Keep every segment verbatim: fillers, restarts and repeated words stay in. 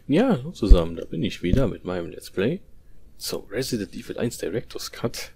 Ja, hallo zusammen, da bin ich wieder mit meinem Let's Play zum Resident Evil eins Director's Cut.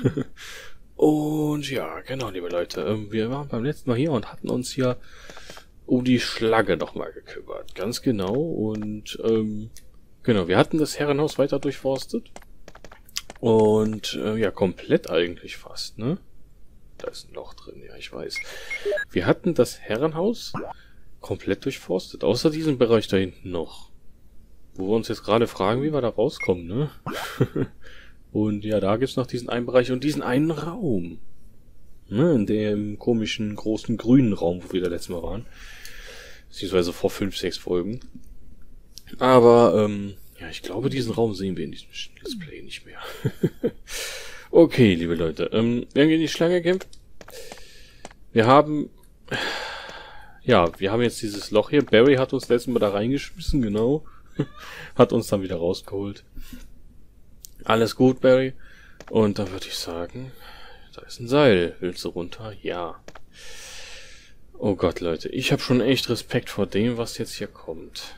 Und ja, genau, liebe Leute, ähm, wir waren beim letzten Mal hier und hatten uns hier um die Schlange nochmal gekümmert. Ganz genau. Und ähm, genau, wir hatten das Herrenhaus weiter durchforstet. Und äh, ja, komplett eigentlich fast, ne? Da ist ein Loch drin, ja, ich weiß. Wir hatten das Herrenhaus komplett durchforstet, außer diesem Bereich da hinten noch. Wo wir uns jetzt gerade fragen, wie wir da rauskommen, ne? Und ja, da gibt's noch diesen einen Bereich und diesen einen Raum. Ne, in dem komischen, großen, grünen Raum, wo wir da letztes Mal waren. Beziehungsweise vor fünf, sechs Folgen. Aber, ähm, ja, ich glaube, diesen Raum sehen wir in diesem Let's Play nicht mehr. Okay, liebe Leute, ähm, wir haben gegen die Schlange gekämpft. Wir haben... Ja, wir haben jetzt dieses Loch hier. Barry hat uns letztes Mal da reingeschmissen, genau. Hat uns dann wieder rausgeholt. Alles gut, Barry. Und dann würde ich sagen, da ist ein Seil. Willst du runter? Ja. Oh Gott, Leute. Ich habe schon echt Respekt vor dem, was jetzt hier kommt.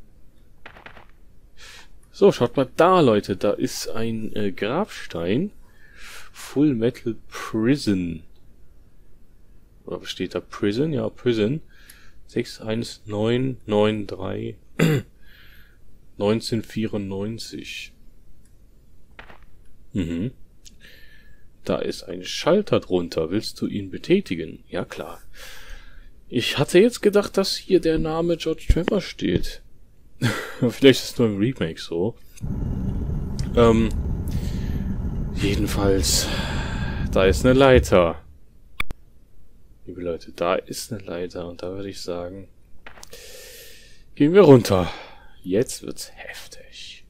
So, schaut mal da, Leute. Da ist ein äh, Grabstein. Full Metal Prison. Oder was steht da? Prison? Ja, Prison. sechs eins neun neun drei neunzehnhundertvierundneunzig. Mhm. Da ist ein Schalter drunter. Willst du ihn betätigen? Ja, klar. Ich hatte jetzt gedacht, dass hier der Name George Trevor steht. Vielleicht ist es nur im Remake so. Ähm, jedenfalls, da ist eine Leiter. Liebe Leute, da ist eine Leiter und da würde ich sagen, gehen wir runter. Jetzt wird's heftig.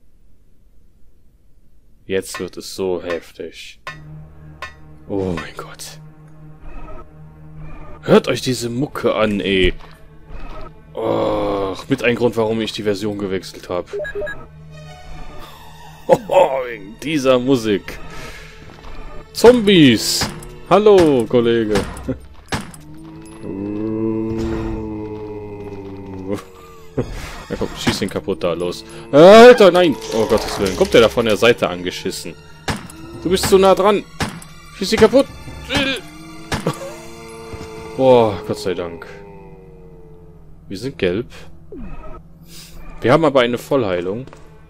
Jetzt wird es so heftig. Oh mein Gott. Hört euch diese Mucke an, ey. Oh, mit ein Grund, warum ich die Version gewechselt habe. Oh, wegen dieser Musik. Zombies. Hallo, Kollege. Ja, komm, schieß den kaputt da, los. Alter, nein! Oh Gottes Willen, kommt der da von der Seite angeschissen. Du bist zu nah dran. Schieß ihn kaputt. Boah, Gott sei Dank. Wir sind gelb. Wir haben aber eine Vollheilung.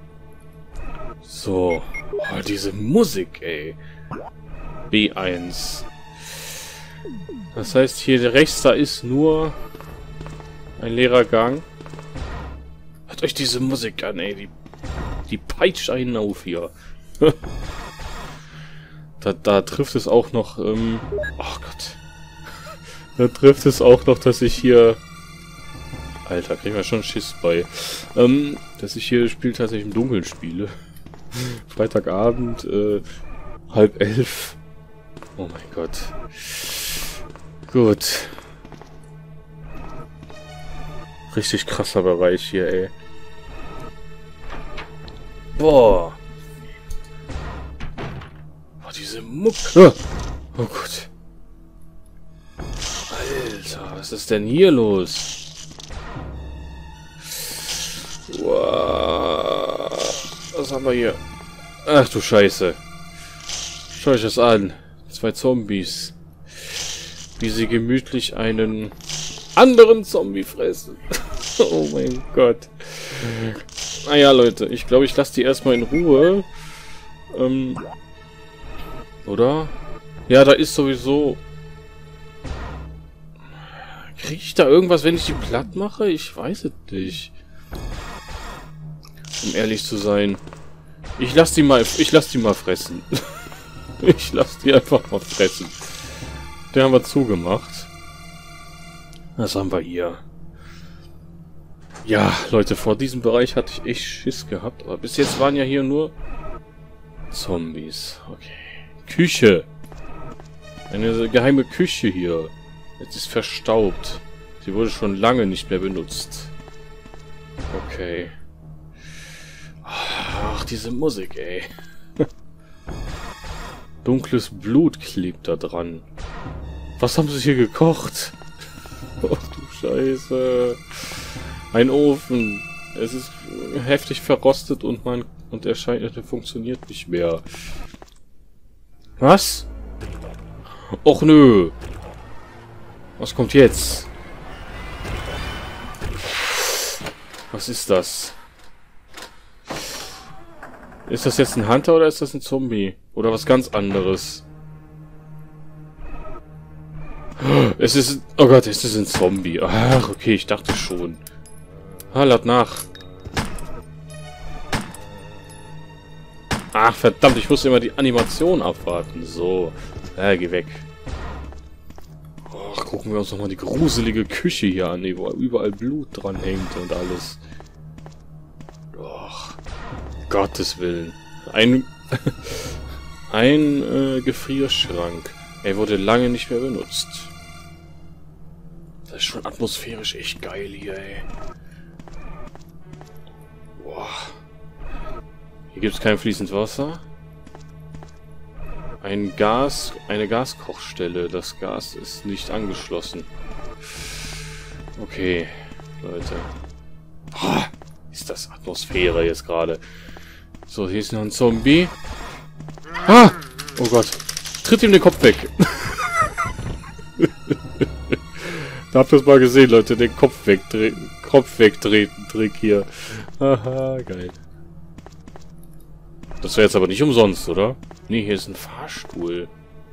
So. Oh, diese Musik, ey. B eins. Das heißt, hier rechts, da ist nur ein leerer Gang. Hört euch diese Musik an, ey. Die, die peitscht einen auf hier. da, da trifft es auch noch, ähm... oh Gott. Da trifft es auch noch, dass ich hier... Alter, kriegen wir schon Schiss bei. Ähm, dass ich hier das Spiel tatsächlich im Dunkeln spiele. Freitagabend, äh, halb elf. Oh mein Gott. Gut. Richtig krasser Bereich hier, ey. Boah. Boah, diese Mucke. Oh Gott. Alter, was ist denn hier los? Wow. Was haben wir hier? Ach du Scheiße. Schau euch das an. Zwei Zombies. Wie sie gemütlich einen anderen Zombie fressen. Oh mein Gott. Naja, Leute, ich glaube, ich lasse die erstmal in Ruhe. Ähm, oder? Ja, da ist sowieso... Kriege ich da irgendwas, wenn ich die platt mache? Ich weiß es nicht. Um ehrlich zu sein. Ich lasse die mal, ich lasse die mal fressen. Ich lasse die einfach mal fressen. Den haben wir zugemacht. Was haben wir hier? Ja, Leute, vor diesem Bereich hatte ich echt Schiss gehabt. Aber bis jetzt waren ja hier nur Zombies. Okay. Küche. Eine geheime Küche hier. Jetzt ist verstaubt. Sie wurde schon lange nicht mehr benutzt. Okay. Ach, diese Musik, ey. Dunkles Blut klebt da dran. Was haben sie hier gekocht? Oh du Scheiße. Ein Ofen. Es ist heftig verrostet und man und er scheint, er funktioniert nicht mehr. Was? Och nö. Was kommt jetzt? Was ist das? Ist das jetzt ein Hunter oder ist das ein Zombie? Oder was ganz anderes? Es ist... Oh Gott, es ist ein Zombie. Ach, okay, ich dachte schon. Ah, lad nach. Ach, verdammt, ich musste immer die Animation abwarten. So. Äh, geh weg. Ach, gucken wir uns nochmal die gruselige Küche hier an, wo überall Blut dran hängt und alles. Doch. Gottes Willen. Ein... ein äh, Gefrierschrank. Er wurde lange nicht mehr benutzt. Das ist schon atmosphärisch echt geil hier, ey. Boah. Hier gibt es kein fließendes Wasser. Ein Gas, eine Gaskochstelle. Das Gas ist nicht angeschlossen. Okay, Leute. Boah, ist das Atmosphäre jetzt gerade. So, hier ist noch ein Zombie. Ah! Oh Gott. Tritt ihm den Kopf weg. Da habt ihr es mal gesehen, Leute. Den Kopf wegtreten. Kopf wegtreten. Trick hier. Haha, geil. Das wäre jetzt aber nicht umsonst, oder? Nee, hier ist ein Fahrstuhl.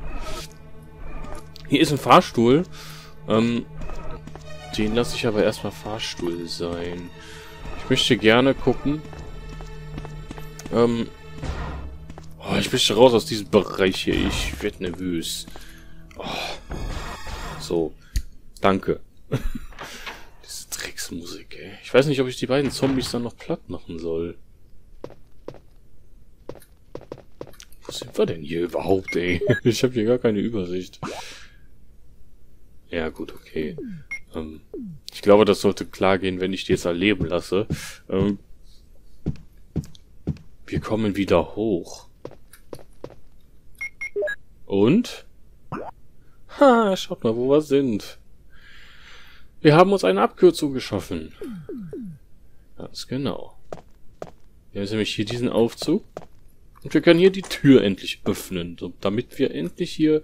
Hier ist ein Fahrstuhl. Ähm, den lasse ich aber erstmal Fahrstuhl sein. Ich möchte gerne gucken. Ähm, oh, ich möchte raus aus diesem Bereich hier. Ich werde nervös. Oh. So. Danke. Diese Drecksmusik, ey. Ich weiß nicht, ob ich die beiden Zombies dann noch platt machen soll. Wo sind wir denn hier überhaupt, ey? Ich habe hier gar keine Übersicht. Ja, gut, okay. Ähm, ich glaube, das sollte klar gehen, wenn ich die jetzt erleben lasse. Ähm, wir kommen wieder hoch. Und? Ha, schaut mal, wo wir sind. Wir haben uns eine Abkürzung geschaffen. Ganz genau. Wir haben nämlich hier diesen Aufzug. Und wir können hier die Tür endlich öffnen, so, damit wir endlich hier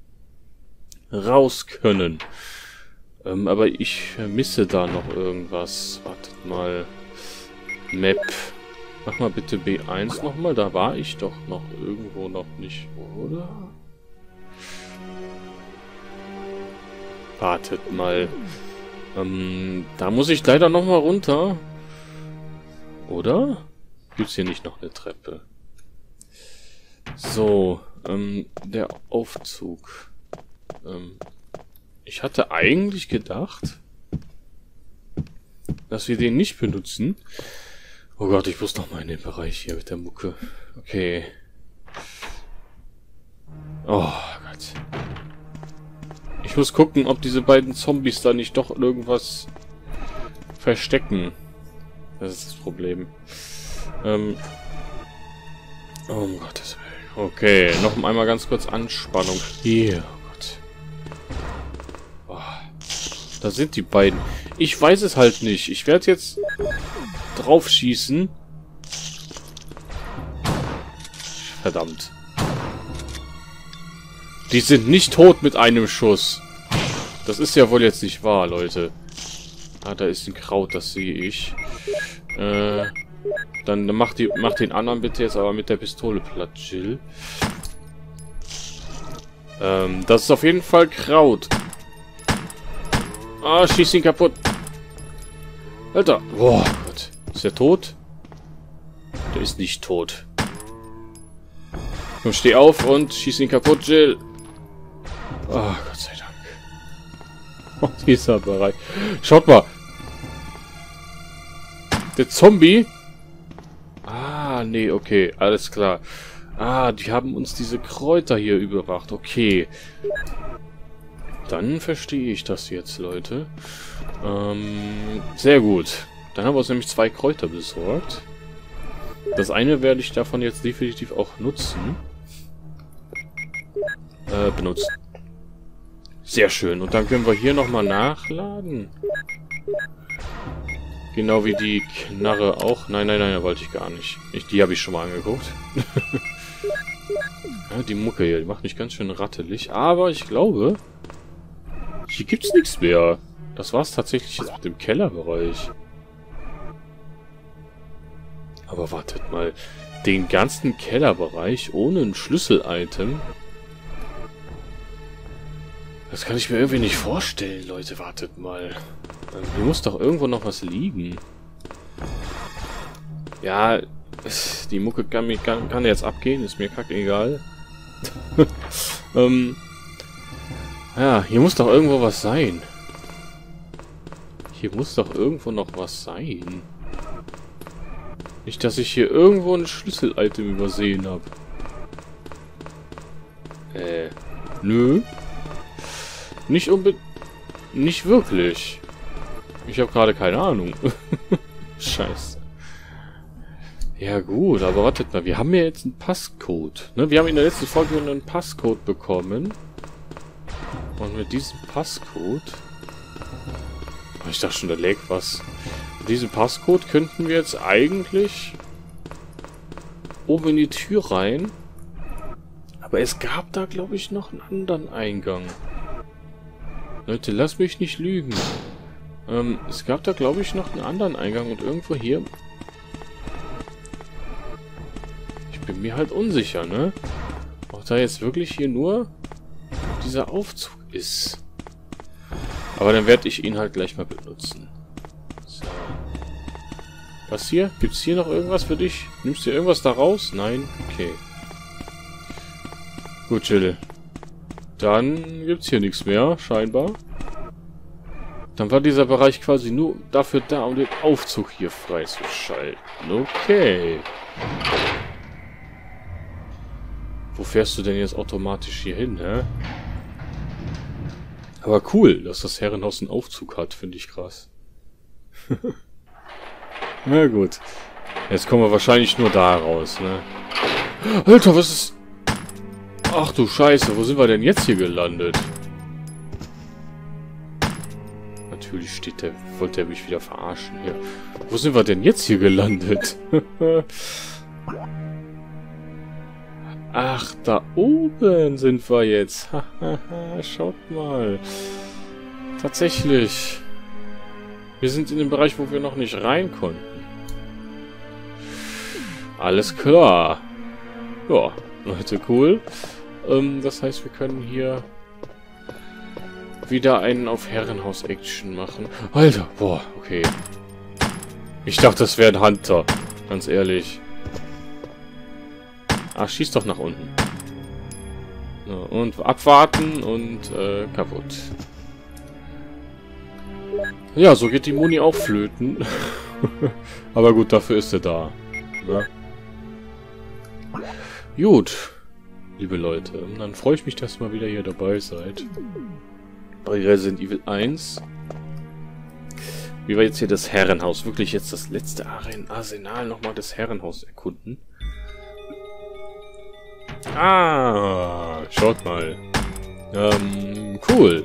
raus können. Ähm, aber ich vermisse da noch irgendwas. Wartet mal. Map. Mach mal bitte B eins nochmal. Da war ich doch noch irgendwo noch nicht, oder? Wartet mal. Ähm, da muss ich leider nochmal runter. Oder? Gibt's hier nicht noch eine Treppe? So, ähm, der Aufzug. Ähm, ich hatte eigentlich gedacht, dass wir den nicht benutzen. Oh Gott, ich muss noch mal in den Bereich hier mit der Mucke. Okay. Oh Gott. Ich muss gucken, ob diese beiden Zombies da nicht doch irgendwas verstecken. Das ist das Problem. Ähm. Oh, um Gottes Willen. Okay, noch einmal ganz kurz Anspannung. Hier, oh Gott. Oh, da sind die beiden. Ich weiß es halt nicht. Ich werde jetzt drauf schießen. Verdammt. Die sind nicht tot mit einem Schuss. Das ist ja wohl jetzt nicht wahr, Leute. Ah, da ist ein Kraut, das sehe ich. Äh... Dann mach, die, mach den anderen bitte jetzt aber mit der Pistole platt, Jill. Ähm, das ist auf jeden Fall Kraut. Ah, schieß ihn kaputt. Alter. Boah, Gott. Ist der tot? Der ist nicht tot. Komm, steh auf und schieß ihn kaputt, Jill. Oh, Gott sei Dank. Oh, dieser Bereich. Schaut mal. Der Zombie... Ah, nee, okay, alles klar. Ah, die haben uns diese Kräuter hier überbracht. Okay. Dann verstehe ich das jetzt, Leute. Ähm, sehr gut. Dann haben wir uns nämlich zwei Kräuter besorgt. Das eine werde ich davon jetzt definitiv auch nutzen. Äh, benutzen. Sehr schön. Und dann können wir hier nochmal nachladen. Genau wie die Knarre auch. Nein, nein, nein, da wollte ich gar nicht. Ich, die habe ich schon mal angeguckt. Ja, die Mucke hier, die macht mich ganz schön rattelig. Aber ich glaube, hier gibt's nichts mehr. Das war's tatsächlich jetzt mit dem Kellerbereich. Aber wartet mal. Den ganzen Kellerbereich ohne ein Schlüssel-Item? Das kann ich mir irgendwie nicht vorstellen, Leute. Wartet mal. Hier muss doch irgendwo noch was liegen. Ja, die Mucke kann, mich, kann, kann jetzt abgehen. Ist mir kackegal. ähm, ja, hier muss doch irgendwo was sein. Hier muss doch irgendwo noch was sein. Nicht, dass ich hier irgendwo ein Schlüssel-Item übersehen habe. Äh, nö. Nicht unbedingt. Nicht wirklich. Ich habe gerade keine Ahnung. Scheiße. Ja gut, aber wartet mal. Wir haben ja jetzt einen Passcode. Ne? Wir haben in der letzten Folge einen Passcode bekommen. Und mit diesem Passcode... Oh, ich dachte schon, da lag was. Mit diesem Passcode könnten wir jetzt eigentlich oben in die Tür rein. Aber es gab da, glaube ich, noch einen anderen Eingang. Leute, lasst mich nicht lügen. Ähm, es gab da, glaube ich, noch einen anderen Eingang und irgendwo hier... Ich bin mir halt unsicher, ne? Ob da jetzt wirklich hier nur dieser Aufzug ist. Aber dann werde ich ihn halt gleich mal benutzen. So. Was hier? Gibt's hier noch irgendwas für dich? Nimmst du irgendwas da raus? Nein? Okay. Gut, Jill. Dann gibt's hier nichts mehr, scheinbar. Dann war dieser Bereich quasi nur dafür da, um den Aufzug hier freizuschalten. Okay. Wo fährst du denn jetzt automatisch hier hin, hä? Aber cool, dass das Herrenhaus einen Aufzug hat, finde ich krass. Na gut. Jetzt kommen wir wahrscheinlich nur da raus, ne? Alter, was ist... Ach du Scheiße, wo sind wir denn jetzt hier gelandet? Natürlich steht der... Wollte er mich wieder verarschen hier. Wo sind wir denn jetzt hier gelandet? Ach, da oben sind wir jetzt. Schaut mal. Tatsächlich. Wir sind in dem Bereich, wo wir noch nicht rein konnten. Alles klar. Ja, Leute, cool. Ähm, das heißt, wir können hier wieder einen auf Herrenhaus-Action machen. Alter, boah, okay. Ich dachte, das wäre ein Hunter. Ganz ehrlich. Ach, schieß doch nach unten. So, und abwarten und äh, kaputt. Ja, so geht die Muni auch flöten. Aber gut, dafür ist er da. Ne? Gut, liebe Leute. Dann freue ich mich, dass ihr mal wieder hier dabei seid. Bei Resident Evil eins. Wie wir jetzt hier das Herrenhaus, wirklich jetzt das letzte Arsenal nochmal das Herrenhaus erkunden. Ah, schaut mal. Ähm, cool.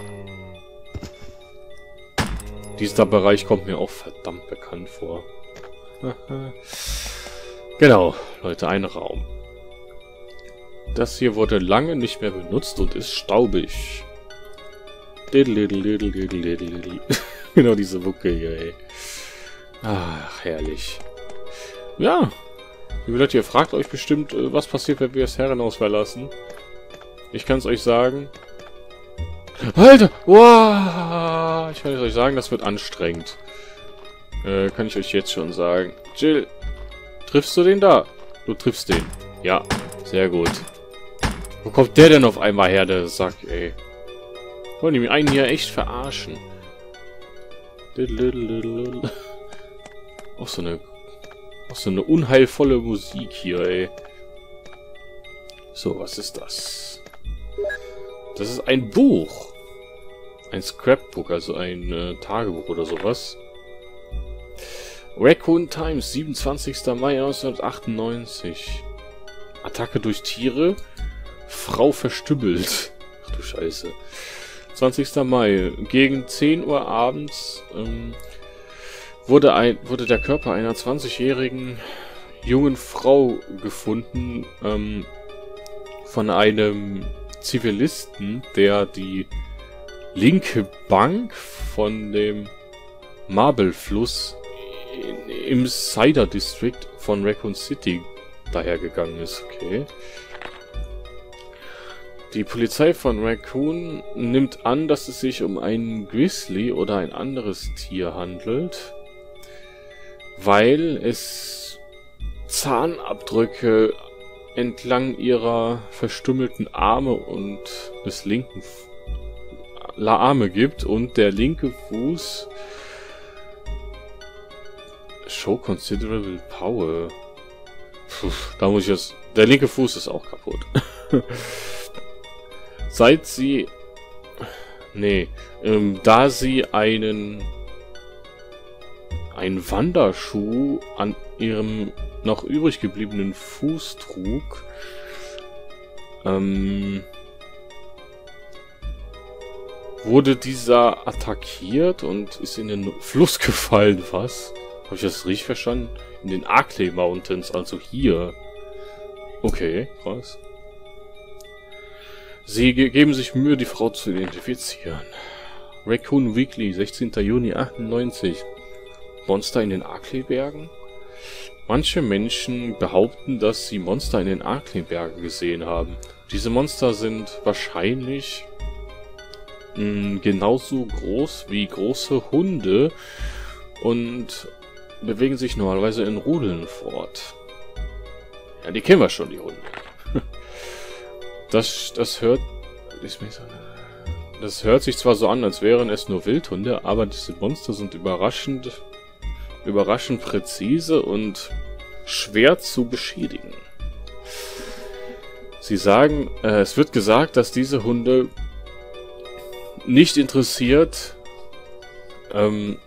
Dieser Bereich kommt mir auch verdammt bekannt vor. Genau, Leute, ein Raum. Das hier wurde lange nicht mehr benutzt und ist staubig. Genau diese Wucke hier, ey. Ach, herrlich. Ja. Liebe Leute, ihr fragt euch bestimmt, was passiert, wenn wir das Herrenhaus verlassen. Ich kann es euch sagen. Alter! Wow! Ich kann es euch sagen, das wird anstrengend. Äh, kann ich euch jetzt schon sagen. Jill, triffst du den da? Du triffst den. Ja, sehr gut. Wo kommt der denn auf einmal her, der Sack, ey? Wollen die mich einen hier echt verarschen? Auch so eine... Auch so eine unheilvolle Musik hier, ey. So, was ist das? Das ist ein Buch. Ein Scrapbook, also ein äh, Tagebuch oder sowas. Raccoon Times, siebenundzwanzigster Mai neunzehnhundertachtundneunzig. Attacke durch Tiere. Frau verstümmelt. Ach du Scheiße. zwanzigster Mai. Gegen zehn Uhr abends ähm, wurde, ein, wurde der Körper einer zwanzigjährigen jungen Frau gefunden, ähm, von einem Zivilisten, der die linke Bank von dem Marble-Fluss im Cider District von Raccoon City dahergegangen ist. Okay. Die Polizei von Raccoon nimmt an, dass es sich um einen Grizzly oder ein anderes Tier handelt, weil es Zahnabdrücke entlang ihrer verstümmelten Arme und des linken Arme gibt und der linke Fuß show considerable power. Puh, da muss ich jetzt... Der linke Fuß ist auch kaputt. Seit sie... Nee. Ähm, da sie einen... einen Wanderschuh an ihrem noch übrig gebliebenen Fuß trug, ähm, wurde dieser attackiert und ist in den Fluss gefallen. Was? Habe ich das richtig verstanden? In den Arklay Mountains, also hier. Okay, krass. Sie ge geben sich Mühe, die Frau zu identifizieren. Raccoon Weekly, sechzehnter Juni achtundneunzig. Monster in den Arklay-Bergen? Manche Menschen behaupten, dass sie Monster in den Arklay-Bergen gesehen haben. Diese Monster sind wahrscheinlich mh, genauso groß wie große Hunde und bewegen sich normalerweise in Rudeln fort. Ja, die kennen wir schon, die Hunde. Das, das hört... Das hört sich zwar so an, als wären es nur Wildhunde, aber diese Monster sind überraschend... überraschend präzise und schwer zu beschädigen. Sie sagen, äh, es wird gesagt, dass diese Hunde nicht interessiert, ähm,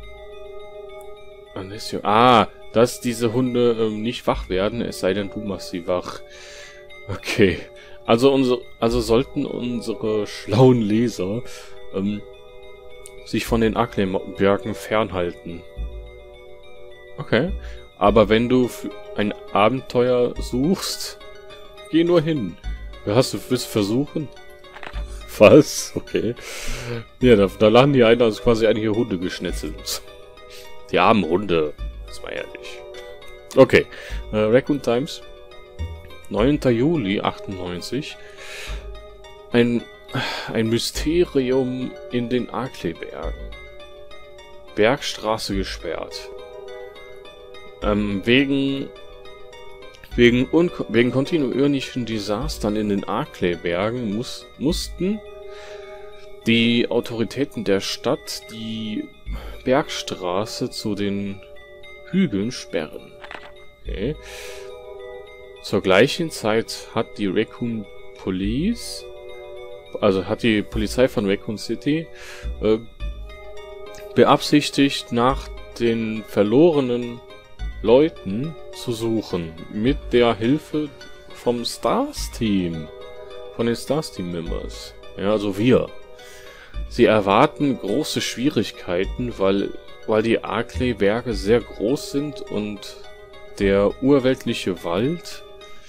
ah, dass diese Hunde ähm, nicht wach werden, es sei denn, du machst sie wach. Okay. Also unsere, also sollten unsere schlauen Leser ähm, sich von den Arklay-Bergen fernhalten. Okay. Aber wenn du für ein Abenteuer suchst, geh nur hin. Hast du willst versuchen? Was? Okay. Ja, da, da laden die ein, als quasi einige Hunde geschnetzelt. Die armen Hunde. Das war ehrlich. Okay. Äh, Raccoon Times. neunter Juli achtundneunzig. Ein, ein Mysterium in den Arklay-Bergen. Bergstraße gesperrt. Ähm, wegen, wegen, wegen kontinuierlichen Desastern in den Arklay-Bergen muss, mussten die Autoritäten der Stadt die Bergstraße zu den Hügeln sperren. Okay. Zur gleichen Zeit hat die Raccoon Police, also hat die Polizei von Raccoon City, äh, beabsichtigt, nach den verlorenen Leuten zu suchen, mit der Hilfe vom Stars-Team, von den Stars-Team-Members. Ja, also wir. Sie erwarten große Schwierigkeiten, weil, weil die Arklay-Berge sehr groß sind und der urweltliche Wald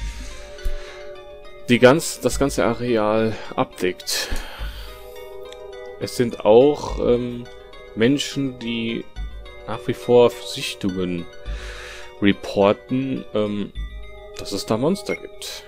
die ganz, das ganze Areal abdeckt. Es sind auch ähm, Menschen, die nach wie vor Sichtungen reporten, ähm, dass es da Monster gibt.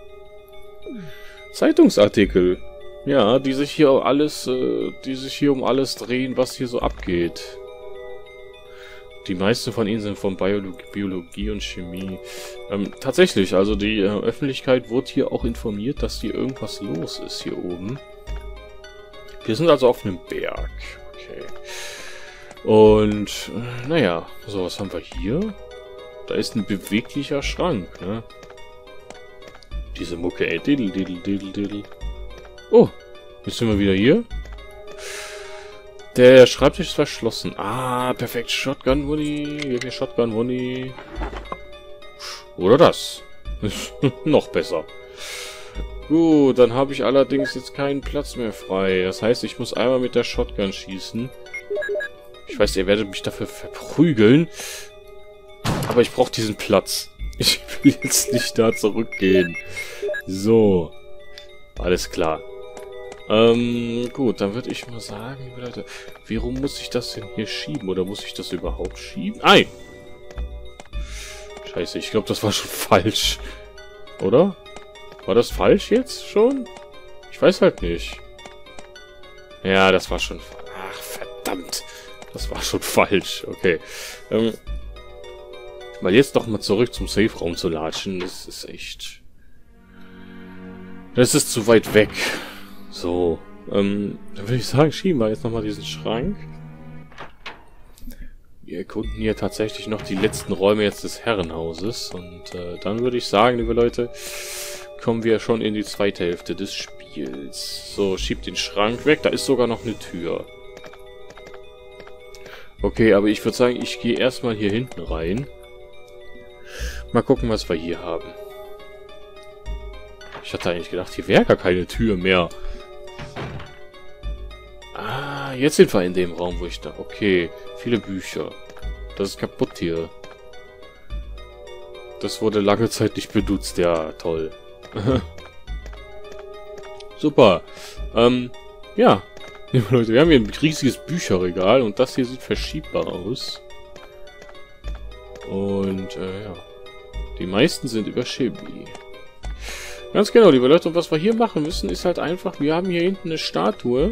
Zeitungsartikel, ja, die sich hier alles, äh, die sich hier um alles drehen, was hier so abgeht. Die meisten von ihnen sind von Biologie, Biologie und Chemie. Ähm, tatsächlich, also die äh, Öffentlichkeit wurde hier auch informiert, dass hier irgendwas los ist hier oben. Wir sind also auf einem Berg. Okay. Und, äh, naja, so, was haben wir hier? Da ist ein beweglicher Schrank, ne? Diese Mucke, ey, diddle, diddle, diddle, diddle. Oh, jetzt sind wir wieder hier. Der Schreibtisch ist verschlossen. Ah, perfekt. Shotgun Money. Shotgun Money. Oder das. Noch besser. Gut, dann habe ich allerdings jetzt keinen Platz mehr frei. Das heißt, ich muss einmal mit der Shotgun schießen. Ich weiß, ihr werdet mich dafür verprügeln. Aber ich brauche diesen Platz. Ich will jetzt nicht da zurückgehen. So. Alles klar. Ähm, gut, dann würde ich mal sagen, liebe Leute, warum muss ich das denn hier schieben? Oder muss ich das überhaupt schieben? Nein! Scheiße, ich glaube, das war schon falsch. Oder? War das falsch jetzt schon? Ich weiß halt nicht. Ja, das war schon... Ach, verdammt. Das war schon falsch. Okay. Ähm, weil jetzt doch mal zurück zum Safe-Raum zu latschen, das ist echt... Das ist zu weit weg. So. Ähm, dann würde ich sagen, schieben wir jetzt nochmal diesen Schrank. Wir erkunden hier tatsächlich noch die letzten Räume jetzt des Herrenhauses. Und äh, dann würde ich sagen, liebe Leute, kommen wir schon in die zweite Hälfte des Spiels. So, schiebt den Schrank weg. Da ist sogar noch eine Tür. Okay, aber ich würde sagen, ich gehe erstmal hier hinten rein. Mal gucken, was wir hier haben. Ich hatte eigentlich gedacht, hier wäre gar keine Tür mehr. Ah, jetzt sind wir in dem Raum, wo ich da... Okay, viele Bücher. Das ist kaputt hier. Das wurde lange Zeit nicht benutzt. Ja, toll. Super. Ähm, ja. Liebe Leute, wir haben hier ein riesiges Bücherregal und das hier sieht verschiebbar aus. Und, äh, ja. Die meisten sind über Chibi. Ganz genau, liebe Leute. Und was wir hier machen müssen, ist halt einfach, wir haben hier hinten eine Statue.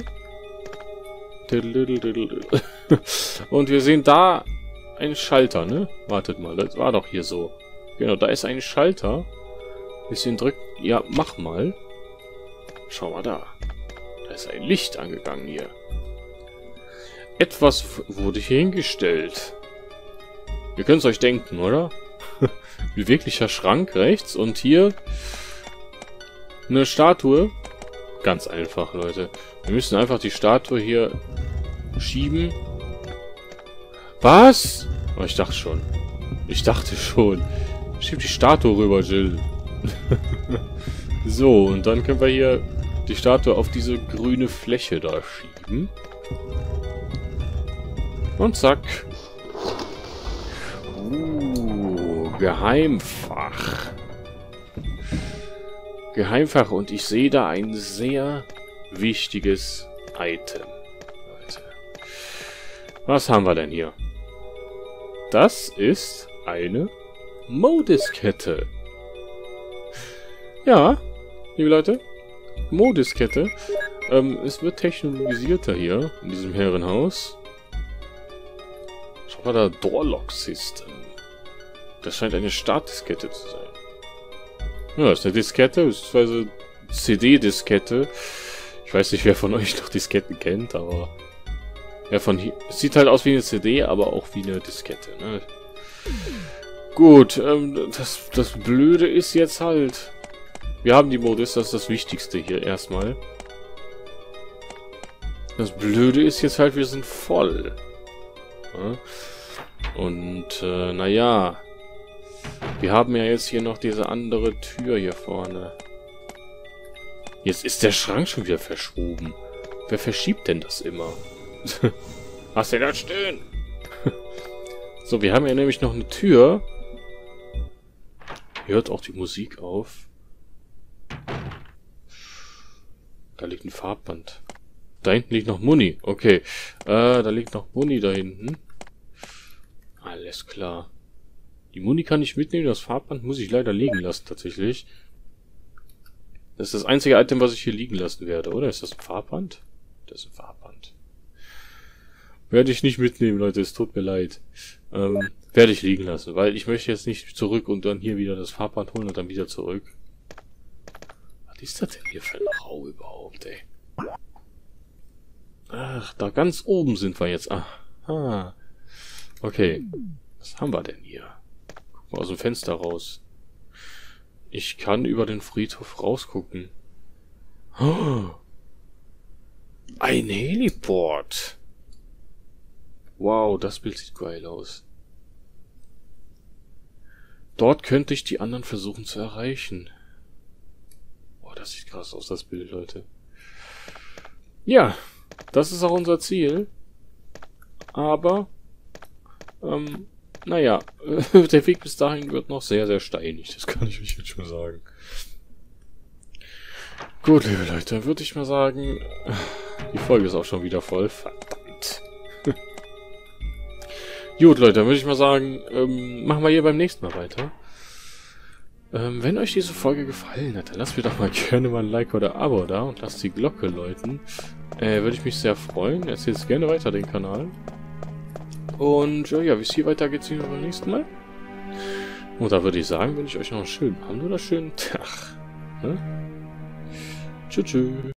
Und wir sehen da einen Schalter, ne? Wartet mal, das war doch hier so. Genau, da ist ein Schalter. Bisschen drückt. Ja, mach mal. Schau mal da. Da ist ein Licht angegangen hier. Etwas wurde hier hingestellt. Ihr könnt es euch denken, oder? Beweglicher Schrank rechts und hier eine Statue. Ganz einfach, Leute. Wir müssen einfach die Statue hier schieben. Was? Oh, ich dachte schon. Ich dachte schon. Schieb die Statue rüber, Jill. So, und dann können wir hier die Statue auf diese grüne Fläche da schieben. Und zack. Uh, Geheimfach. Geheimfach. Und ich sehe da ein sehr wichtiges Item. Leute. Was haben wir denn hier? Das ist eine Modiskette. Ja, liebe Leute. Modiskette. Ähm, es wird technologisierter hier in diesem Herrenhaus. Schau mal da, Doorlock System. Das scheint eine Startdiskette zu sein. Ja, das ist eine Diskette, beziehungsweise C D-Diskette. Ich weiß nicht, wer von euch noch Disketten kennt, aber... Ja, von hier... Es sieht halt aus wie eine C D, aber auch wie eine Diskette, ne? Gut, ähm, das, das Blöde ist jetzt halt... Wir haben die Modis, das ist das Wichtigste hier erstmal. Das Blöde ist jetzt halt, wir sind voll. Ja? Und, äh, naja... Wir haben ja jetzt hier noch diese andere Tür hier vorne. Jetzt ist der Schrank schon wieder verschoben. Wer verschiebt denn das immer? Lass den da stehen! So, wir haben ja nämlich noch eine Tür. Hört auch die Musik auf. Da liegt ein Farbband. Da hinten liegt noch Muni. Okay. Äh, da liegt noch Muni da hinten. Alles klar. Die Muni kann ich mitnehmen, das Farbband muss ich leider liegen lassen, tatsächlich. Das ist das einzige Item, was ich hier liegen lassen werde, oder? Ist das ein Farbband? Das ist ein Farbband. Werde ich nicht mitnehmen, Leute, es tut mir leid. Ähm, werde ich liegen lassen, weil ich möchte jetzt nicht zurück und dann hier wieder das Farbband holen und dann wieder zurück. Was ist das denn hier für ein Raum überhaupt, ey? Ach, da ganz oben sind wir jetzt. Aha. Okay. Was haben wir denn hier? Guck mal aus dem Fenster raus. Ich kann über den Friedhof rausgucken. Oh. Ein Heliport. Wow, das Bild sieht geil aus. Dort könnte ich die anderen versuchen zu erreichen. Boah, das sieht krass aus, das Bild, Leute. Ja, das ist auch unser Ziel. aber ähm, naja, der Weg bis dahin wird noch sehr, sehr steinig, das kann ich euch jetzt schon sagen. Gut, liebe Leute, dann würde ich mal sagen, die Folge ist auch schon wieder voll, verdammt. Gut, Leute, dann würde ich mal sagen, ähm, machen wir hier beim nächsten Mal weiter. Ähm, wenn euch diese Folge gefallen hat, dann lasst mir doch mal gerne mal ein Like oder Abo da und lasst die Glocke läuten. Äh, würde ich mich sehr freuen. Erzählt gerne weiter den Kanal. Und äh, ja, wie es hier weitergeht, sehen wir beim nächsten Mal. Und da würde ich sagen, wünsche ich euch noch einen schönen Abend oder schönen Tag. Ne? Tschüss. Tschüss.